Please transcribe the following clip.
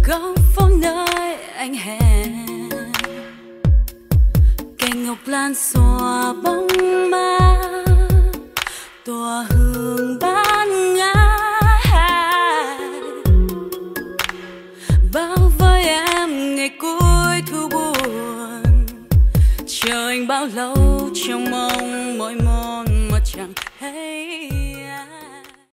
góc phố nơi anh hẹn, cây ngọc lan xòa bóng ma tỏa hương ban ngày, bao với em ngày cuối thu buồn, chờ anh bao lâu trong mong mỏi mòn mà chẳng thấy.